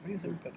Ahí se me perdió.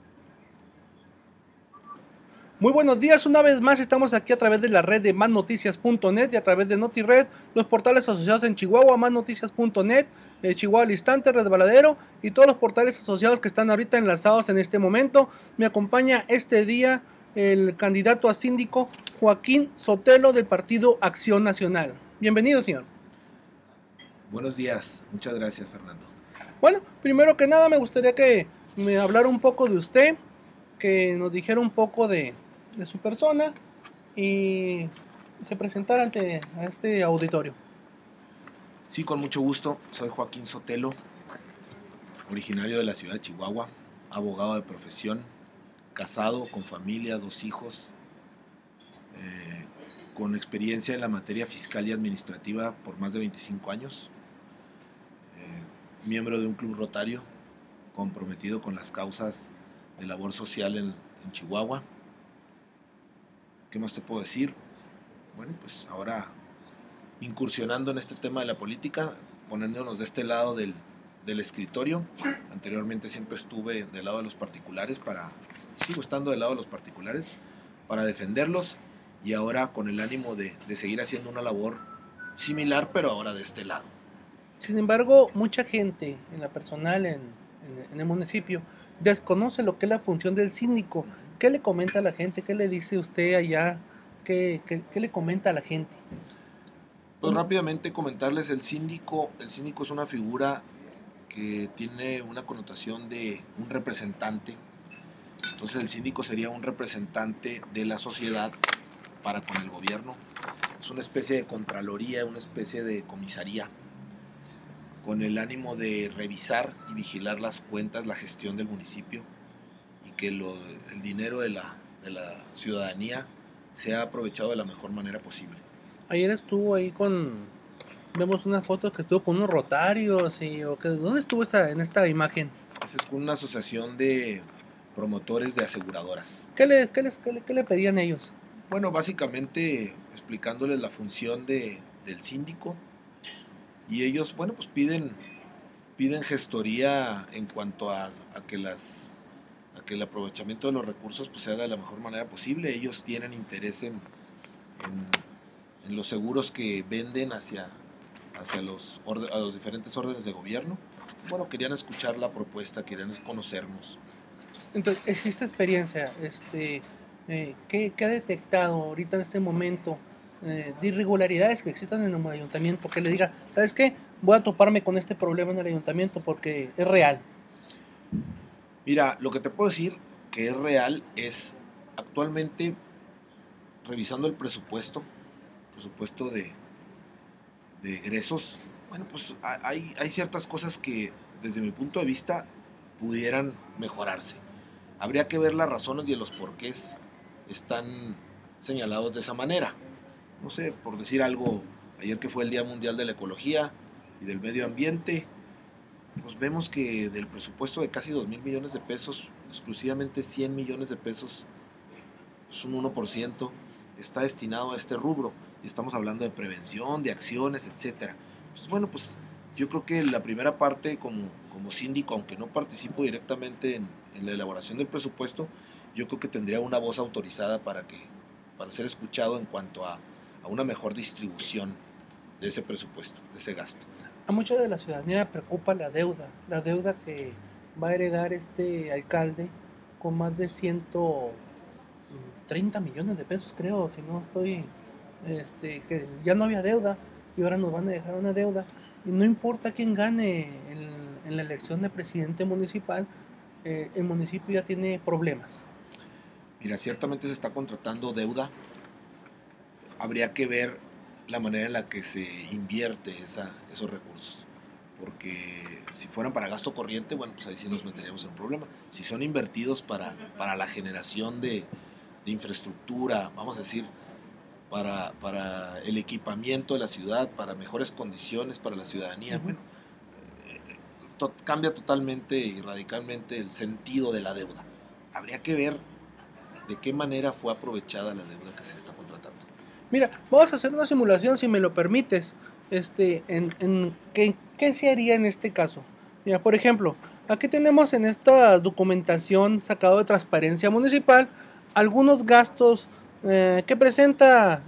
Muy buenos días, una vez más estamos aquí a través de la red de másnoticias.net y a través de NotiRed, los portales asociados en Chihuahua, másnoticias.net, Chihuahua al Instante, Resbaladero y todos los portales asociados que están ahorita enlazados en este momento. Me acompaña este día el candidato a síndico Joaquín Sotelo del Partido Acción Nacional. Bienvenido, señor. Buenos días, muchas gracias, Fernando. Bueno, primero que nada me gustaría que me hablara un poco de usted, que nos dijera un poco de su persona y se presentara ante a este auditorio. Sí, con mucho gusto, soy Joaquín Sotelo, originario de la ciudad de Chihuahua, abogado de profesión, casado, con familia, 2 hijos, con experiencia en la materia fiscal y administrativa por más de 25 años, miembro de un club rotario, comprometido con las causas de labor social en Chihuahua. ¿Qué más te puedo decir? Bueno, pues ahora incursionando en este tema de la política, poniéndonos de este lado del escritorio. Anteriormente siempre estuve del lado de los particulares, sigo estando del lado de los particulares para defenderlos, y ahora con el ánimo de seguir haciendo una labor similar, pero ahora de este lado. Sin embargo, mucha gente en la personal en el municipio desconoce lo que es la función del síndico. ¿Qué le comenta a la gente? ¿Qué le dice usted allá? ¿Qué le comenta a la gente? Pues rápidamente comentarles, el síndico es una figura que tiene una connotación de un representante. Entonces el síndico sería un representante de la sociedad para con el gobierno. Es una especie de contraloría, una especie de comisaría, con el ánimo de revisar y vigilar las cuentas, la gestión del municipio, y que el dinero de la ciudadanía sea aprovechado de la mejor manera posible. Ayer estuvo ahí vemos una foto que estuvo con unos rotarios ¿dónde estuvo en esta imagen? Esa es una asociación de promotores de aseguradoras. ¿Qué le pedían ellos? Bueno, básicamente explicándoles la función del síndico, y ellos, bueno, pues piden gestoría en cuanto a que el aprovechamiento de los recursos pues se haga de la mejor manera posible. Ellos tienen interés en los seguros que venden a los diferentes órdenes de gobierno. Bueno, querían escuchar la propuesta, querían conocernos. Entonces, esta experiencia, ¿qué ha detectado ahorita en este momento de irregularidades que existan en el ayuntamiento? Que le diga, ¿sabes qué? Voy a toparme con este problema en el ayuntamiento porque es real. Mira, lo que te puedo decir que es real es actualmente revisando el presupuesto de egresos. Bueno, pues hay ciertas cosas que desde mi punto de vista pudieran mejorarse. Habría que ver las razones y los porqués están señalados de esa manera. No sé, por decir algo, ayer que fue el Día Mundial de la Ecología y del Medio Ambiente, pues vemos que del presupuesto de casi 2,000 millones de pesos, exclusivamente 100 millones de pesos, es un 1%, está destinado a este rubro. Y estamos hablando de prevención, de acciones, etcétera. Pues bueno, pues yo creo que la primera parte como síndico, aunque no participo directamente en la elaboración del presupuesto, yo creo que tendría una voz autorizada para ser escuchado en cuanto a una mejor distribución de ese presupuesto, de ese gasto. A mucha de la ciudadanía preocupa la deuda que va a heredar este alcalde con más de 130 millones de pesos, creo, si no estoy, que ya no había deuda y ahora nos van a dejar una deuda. Y no importa quién gane en la elección de presidente municipal, el municipio ya tiene problemas. Mira, ciertamente se está contratando deuda. Habría que ver la manera en la que se invierte esos recursos. Porque si fueran para gasto corriente, bueno, pues ahí sí nos meteríamos en un problema. Si son invertidos para la generación de infraestructura, vamos a decir, para el equipamiento de la ciudad, para mejores condiciones para la ciudadanía, bueno, cambia totalmente y radicalmente el sentido de la deuda. Habría que ver de qué manera fue aprovechada la deuda que se está contratando. Mira, vamos a hacer una simulación, si me lo permites. ¿Qué se haría en este caso? Mira, por ejemplo, Aquí tenemos en esta documentación sacado de Transparencia Municipal algunos gastos que presenta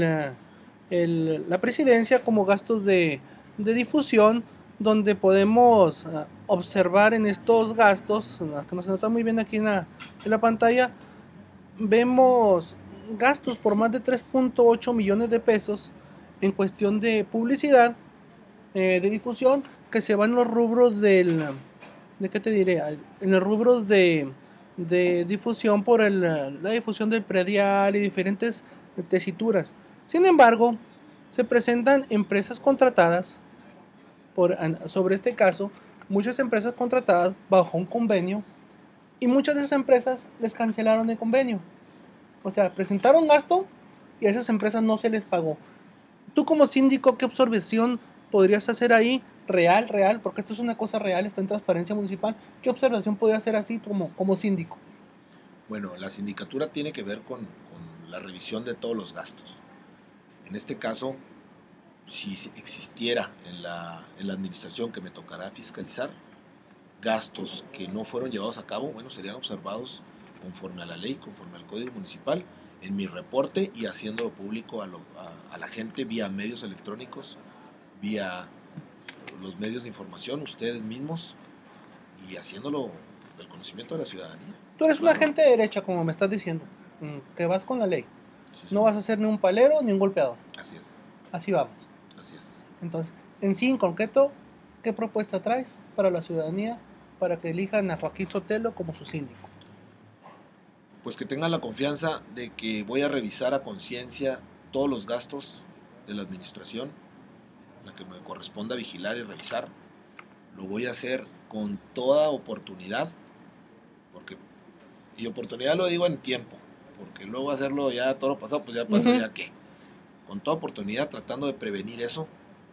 la presidencia como gastos de difusión, donde podemos observar en estos gastos, que no se nota muy bien aquí en la pantalla, vemos gastos por más de 3.8 millones de pesos en cuestión de publicidad, de difusión, que se van en los rubros ¿de qué te diré? En los rubros de difusión por la difusión del predial y diferentes tesituras. Sin embargo, se presentan empresas contratadas sobre este caso, muchas empresas contratadas bajo un convenio, y muchas de esas empresas les cancelaron el convenio. O sea, presentaron gasto y a esas empresas no se les pagó. Tú como síndico, ¿qué observación podrías hacer ahí? Real, porque esto es una cosa real, está en Transparencia Municipal. ¿Qué observación podrías hacer así como síndico? Bueno, la sindicatura tiene que ver con la revisión de todos los gastos. En este caso, si existiera en la administración que me tocará fiscalizar, gastos que no fueron llevados a cabo, bueno, serían observados conforme a la ley, conforme al Código Municipal, en mi reporte y haciéndolo público a la gente vía medios electrónicos, vía los medios de información, ustedes mismos, y haciéndolo del conocimiento de la ciudadanía. Tú eres un agente de derecha, como me estás diciendo, que vas con la ley. Sí, sí. No vas a ser ni un palero ni un golpeador. Así es. Así vamos. Así es. Entonces, en sí, en concreto, ¿qué propuesta traes para la ciudadanía para que elijan a Joaquín Sotelo como su síndico? Pues que tengan la confianza de que voy a revisar a conciencia todos los gastos de la administración, la que me corresponda vigilar y revisar. Lo voy a hacer con toda oportunidad, y oportunidad lo digo en tiempo, porque luego hacerlo ya todo lo pasado, pues ya pasó, ya qué. Con toda oportunidad tratando de prevenir eso,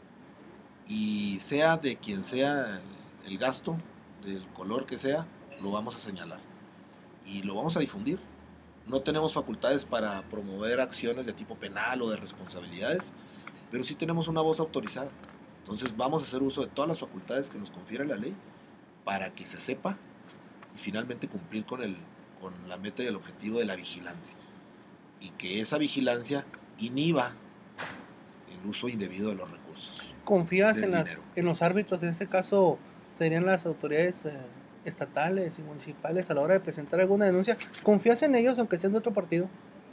y sea de quien sea el gasto, del color que sea, lo vamos a señalar y lo vamos a difundir. No tenemos facultades para promover acciones de tipo penal o de responsabilidades, pero sí tenemos una voz autorizada. Entonces vamos a hacer uso de todas las facultades que nos confiere la ley para que se sepa y finalmente cumplir con la meta y el objetivo de la vigilancia, y que esa vigilancia inhiba el uso indebido de los recursos. ¿Confías en los árbitros? En este caso serían las autoridades estatales y municipales a la hora de presentar alguna denuncia. ¿Confías en ellos aunque sean de otro partido?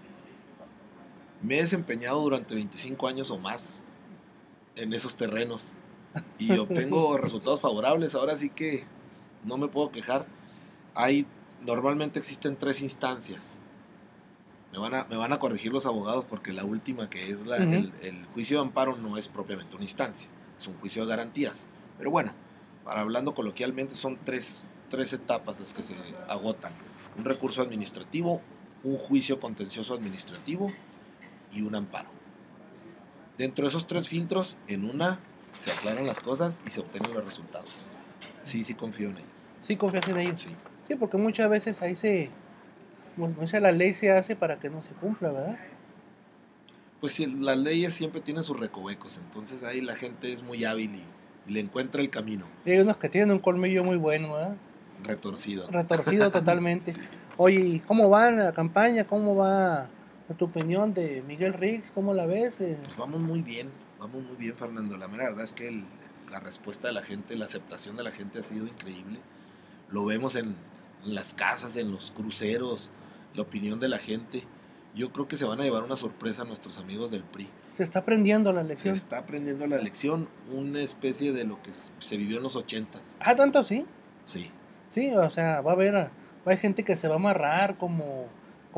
Me he desempeñado durante 25 años o más en esos terrenos y obtengo resultados favorables. Ahora sí que no me puedo quejar. Normalmente existen 3 instancias. Me van a corregir los abogados porque la última, que es el juicio de amparo, no es propiamente una instancia, es un juicio de garantías. Pero bueno, hablando coloquialmente, son tres etapas las que se agotan: un recurso administrativo, un juicio contencioso administrativo y un amparo. Dentro de esos 3 filtros, en una se aclaran las cosas y se obtienen los resultados. Sí confío en ellos. ¿Sí confías en ellos? Sí. Sí, porque muchas veces ahí la ley se hace para que no se cumpla, ¿verdad? Pues sí, las leyes siempre tienen sus recovecos, entonces ahí la gente es muy hábil y le encuentra el camino. Y hay unos que tienen un colmillo muy bueno, ¿verdad? Retorcido totalmente. Sí. Oye, ¿cómo va la campaña? ¿Cómo va tu opinión de Miguel Rix? ¿Cómo la ves? Pues vamos muy bien, Fernando. La verdad es que la respuesta de la gente, la aceptación de la gente ha sido increíble. Lo vemos en las casas, en los cruceros, la opinión de la gente. Yo creo que se van a llevar una sorpresa a nuestros amigos del PRI. Se está aprendiendo la lección. Se está aprendiendo la lección, una especie de lo que se vivió en los 80s. ¿Ah, tanto sí? Sí. Sí, o sea, va a haber gente que se va a amarrar como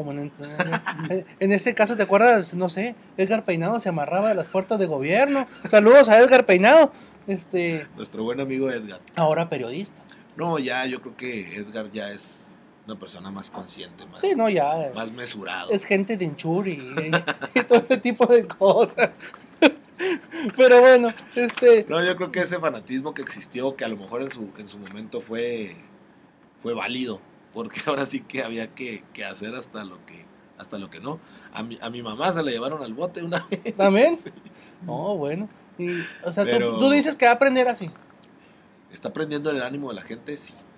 en ese caso, ¿te acuerdas? No sé, Edgar Peinado se amarraba de las puertas de gobierno. Saludos a Edgar Peinado. Nuestro buen amigo Edgar. Ahora periodista. No, yo creo que Edgar ya es una persona más consciente, más mesurado. Es gente de enchuri y todo ese tipo de cosas. Pero bueno, No, yo creo que ese fanatismo que existió, que a lo mejor en su momento fue válido, porque ahora sí que había que hacer hasta lo que no. A mi mamá se la llevaron al bote una vez. ¿También? Sí. No, bueno. O sea, tú dices que va a aprender así. ¿Está aprendiendo el ánimo de la gente? Sí.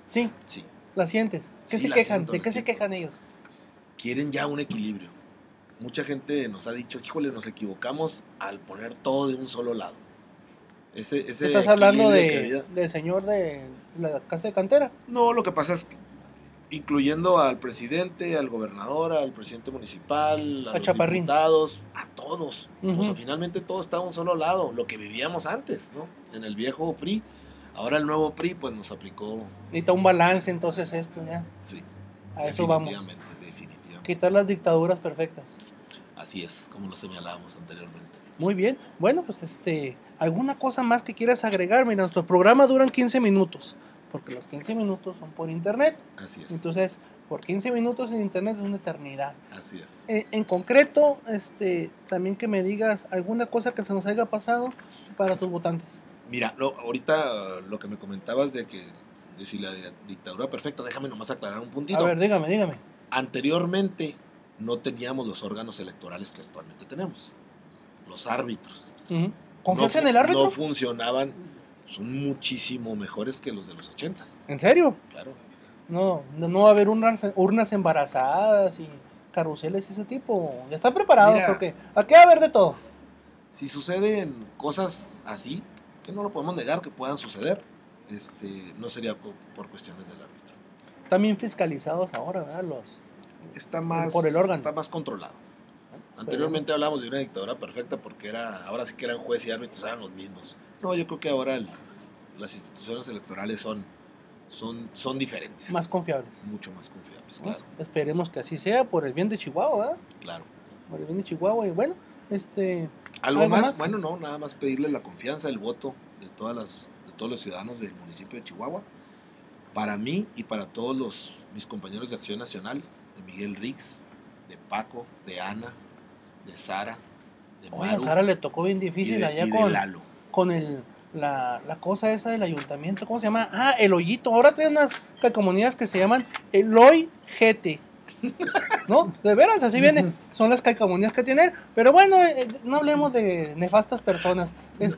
Sí, Sí. la sientes. ¿Qué Sí, se la quejan? siento, ¿De la qué se siento. quejan ellos? Quieren ya un equilibrio. Mucha gente nos ha dicho, híjole, nos equivocamos al poner todo de un solo lado. Ese ¿Estás hablando equilibrio que había. del señor de la casa de cantera? No, lo que pasa es que, incluyendo al presidente, al gobernador, al presidente municipal, a A los Chaparrín. diputados, a todos. O sea, Ujú. finalmente todo está a un solo lado, lo que vivíamos antes, ¿no? En el viejo PRI. Ahora el nuevo PRI, pues nos aplicó, Necesita un balance entonces esto ya. sí, A eso vamos. definitivamente. Quitar las dictaduras perfectas. Así es, como lo señalábamos anteriormente. Muy bien. Bueno, pues ¿alguna cosa más que quieras agregar? Mira, nuestro programa duran 15 minutos, porque los 15 minutos son por internet. Así es. Entonces, por 15 minutos en internet es una eternidad. Así es. En concreto, también que me digas alguna cosa que se nos haya pasado para tus votantes. Mira, ahorita lo que me comentabas de si la dictadura perfecta, déjame nomás aclarar un puntito. A ver, dígame. Anteriormente no teníamos los órganos electorales que actualmente tenemos. Los árbitros. Ujú. ¿Confías en el árbitro? No funcionaban, son muchísimo mejores que los de los 80s. ¿En serio? Claro. No va a haber urnas embarazadas y carruseles y ese tipo. Ya está preparado. Mira, porque aquí va a haber de todo. Si suceden cosas así, que no lo podemos negar que puedan suceder, no sería por cuestiones del árbitro. También fiscalizados ahora, ¿verdad? Por el órgano. Está más controlado. Anteriormente hablábamos de una dictadura perfecta porque ahora sí que eran jueces y árbitros, eran los mismos. No, yo creo que ahora las instituciones electorales son diferentes. Más confiables. Mucho más confiables, Pues, claro. esperemos que así sea por el bien de Chihuahua, ¿verdad? Claro. Por el bien de Chihuahua. Y bueno, ¿Algo más? Bueno, no, nada más pedirles la confianza, el voto de todos los ciudadanos del municipio de Chihuahua. Para mí y para todos mis compañeros de Acción Nacional, de Miguel Rix, de Paco, de Ana, de Sara, de Oye, a Maru Sara le tocó bien y difícil allá de con Lalo. la cosa esa del ayuntamiento. ¿Cómo se llama? Ah, el hoyito. Ahora trae unas calcomanías que se llaman Eloy GT. ¿No? De veras, así viene. Son las calcomanías que tienen. Pero bueno, no hablemos de nefastas personas.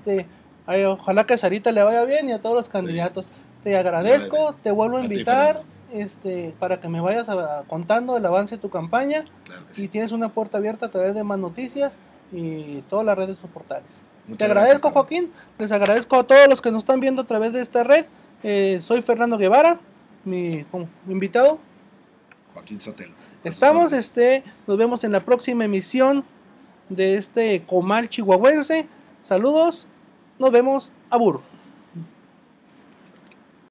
Ojalá que a Sarita le vaya bien y a todos los candidatos. Te agradezco, te vuelvo a invitar para que me vayas contando el avance de tu campaña. Claro que Y sí. tienes una puerta abierta a través de Más Noticias y todas las redes portales. Muchas Te agradezco, gracias, Joaquín. Les agradezco a todos los que nos están viendo a través de esta red. Soy Fernando Guevara, mi invitado. Joaquín Sotelo. Estamos, nos vemos en la próxima emisión de Comal Chihuahuense. Saludos, nos vemos, abur.